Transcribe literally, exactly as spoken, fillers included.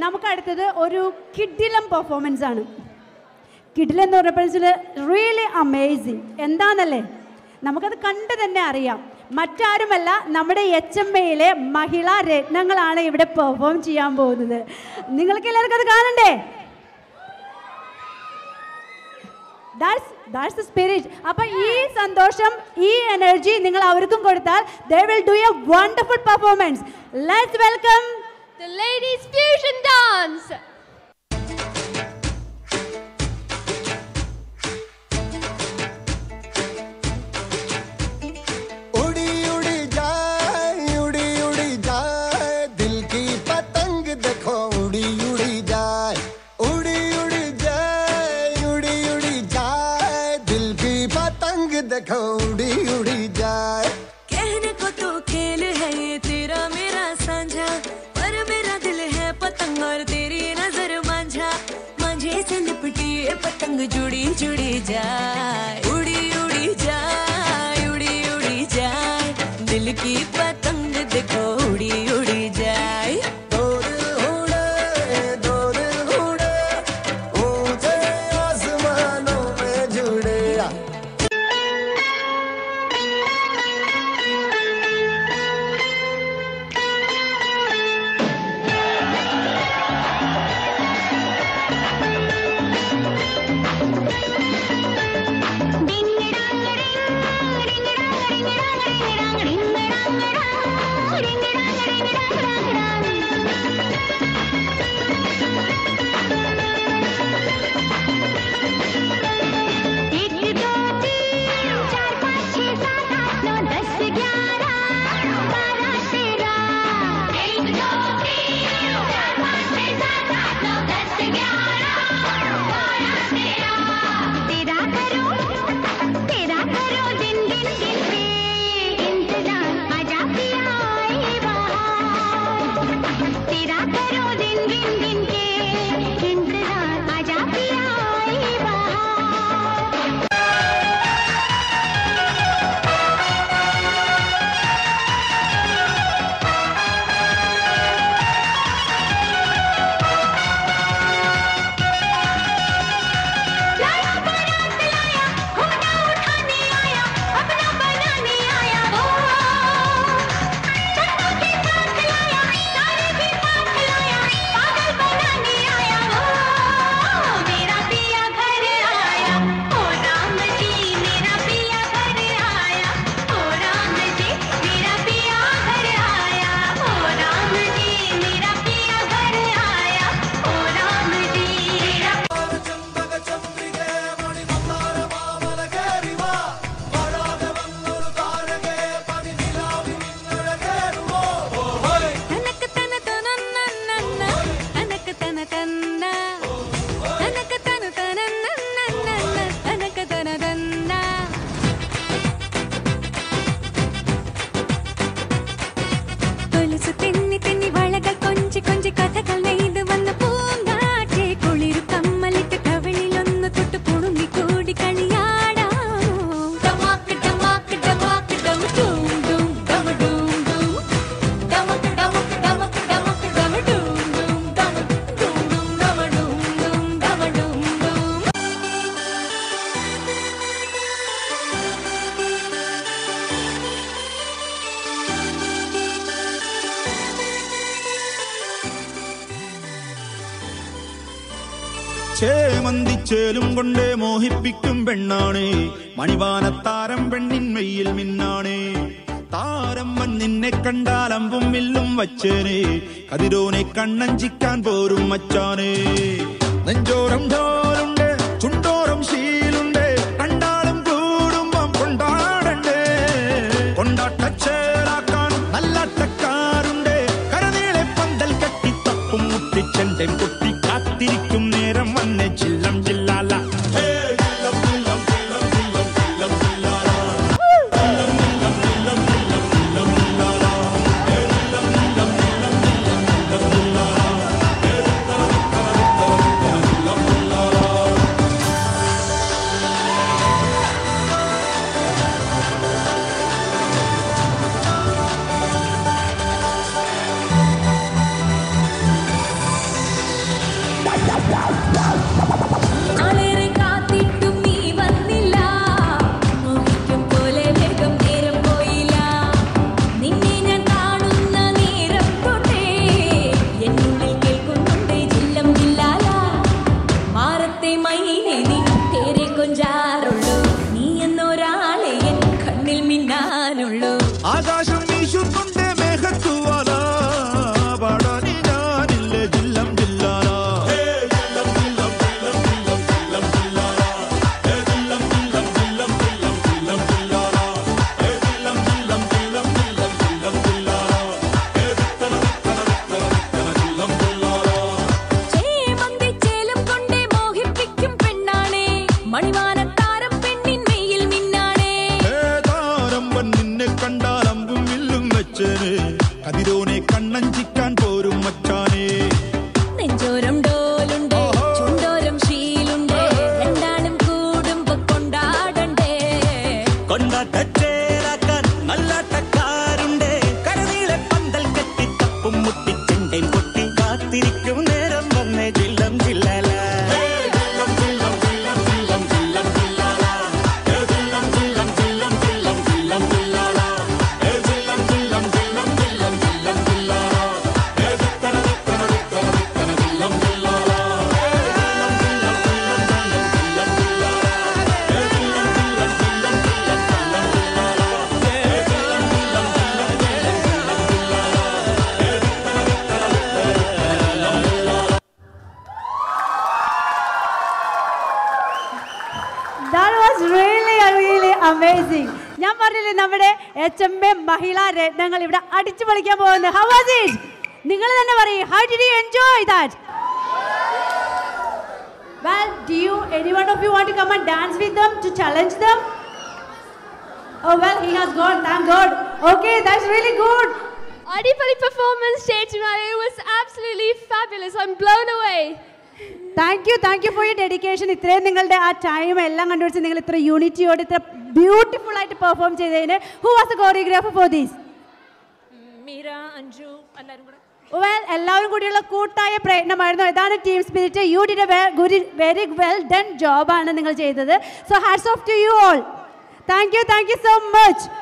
നമുക്ക് അടുത്തത് ഒരു കിഡിലം പെർഫോമൻസ് ആണ്. കിഡിലം എന്ന് പറഞ്ഞപ്പോൾ റിയലി അമേസിങ്. എന്താണെന്നല്ലേ, നമുക്കത് കണ്ട് തന്നെ അറിയാം. മറ്റാരുമല്ല, നമ്മുടെ എച്ച് എം എയിലെ മഹിളാ രത്നങ്ങളാണ് ഇവിടെ പെർഫോം ചെയ്യാൻ പോകുന്നത്. നിങ്ങൾക്ക് എല്ലാവർക്കും അത് കാണണ്ടേ? That's that's the spirit. അപ്പോൾ ഈ സന്തോഷം, ഈ എനർജി നിങ്ങൾ അവർക്കും കൊടുത്താൽ they will do a wonderful performance. Let's welcome the ladies fusion dance. कहने को तो खेल है ये तेरा मेरा साझा, पर मेरा दिल है पतंग और तेरी नजर मांझा. मांझे से लिपटी ये पतंग जुड़ी जुड़ी जाए, उड़ी उड़ी जाए, उड़ी उड़ी जाए. दिल की पतंग देखो उड़ी उड़ी जाए. दो दिल उड़े, दो दिल उड़े, ऊंचे आसमानों में जुड़े. ചേമന്തിച്ചേലും കൊണ്ടേ മോഹിപ്പിക്കും പെണ്ണാണേ, മണിവാനത്താരം പെണ്ണിൻ മെയ്യിൽ മിന്നാണേ. താരമ്മൻ നിന്നെ കണ്ടാൽ അമ്പും വില്ലും വച്ചേനെ, കതിരോനെ കണ്ണഞ്ചിക്കാൻ പോരും മച്ചാനേ. നെഞ്ചോരം ഢോലുണ്ട്, ചുണ്ടോരം ശീലുണ്ട്, കണ്ടാലും കൂടുമ്പം കൊണ്ടാടണ്ടേ. കൊണ്ടാട്ടച്ചേലാക്കാൻ നല്ലാട്ടക്കാരുണ്ട്, കരനീളെ പന്തൽ കെട്ടി തപ്പും മുട്ടിച്ചെന്റെ കുട്ടി കാത്തിരിക്കും നേരം വന്നെ ചില്ലം ചില്ലാല. മൈനെ നീ തേരെ കൊഞ്ചാറുള്ളൂ നീ എന്നൊരാളെ എൻ കണ്ണിൽ മിന്നാനുള്ളൂ ആകാശം വീശുന്നുണ്ട് മേഘത്തുവാല പാടാനി ഞാനില്ല ജില്ലം ജില്ലാല മണിവാനത്താരം പെണ്ണിൻ മെയ്യിൽ മിന്നാണേ താരമ്പൻ നിന്നെ കണ്ടാൽ അമ്പും വില്ലും വെച്ചേനെ കതിരോനെ കണ്ണഞ്ചിക്കാൻ പോരും മച്ചാനേ നെഞ്ചോരം ഡോലുണ്ട് ചുണ്ടോരം ശീലുണ്ട് രണ്ടാളും കൂടുമ്പോ കൊണ്ടാടണ്ടേ കൊണ്ടാട്ടച്ചേരാക്കാൻ നല്ലാട്ടക്കാരുണ്ട് കരനീളെ പന്തൽ കെട്ടി തപ്പും മുട്ടി ചെണ്ടയും പൊട്ടി കാത്തിരിക്കും നേരം വന്നേ ജില്ലം ജില്ലല That was really, really amazing. ഞാൻ പറഞ്ഞില്ലേ നമ്മുടെ എച്ച് എം എ മഹിളാ രത്നങ്ങൾ ഇവിടെ അടിച്ചു പൊളിക്കാൻ പോകുന്നത്. How was it? നിങ്ങൾ തന്നെ പറയൂ. How did you enjoy that? Well, do you, any one of you want to come and dance with them to challenge them? Oh well, he has gone. Thank God. Okay, that's really good. Adipali performance stage tonight. It was absolutely fabulous. I'm blown away. Thank you thank you for your dedication. ഇത്രയും നിങ്ങളുടെ ആ time എല്ലാം കണ്ടുപിടിച്ച് നിങ്ങൾ ഇത്ര യൂണിറ്റിയോട് ഇത്ര beautiful ആയിട്ട് perform ചെയ്തതിന്. Who was the choreographer for these? Meera, Anju, എല്ലാവരും കൂടെ. വെൽ, എല്ലാവരും കൂടിയുള്ള കൂട്ടായ പ്രയത്നമായിരുന്നു. ഇതാണ് team spirit. You did a very well done ജോബാണ് നിങ്ങൾ ചെയ്തത്. So hats off to you all. Thank you thank you so much.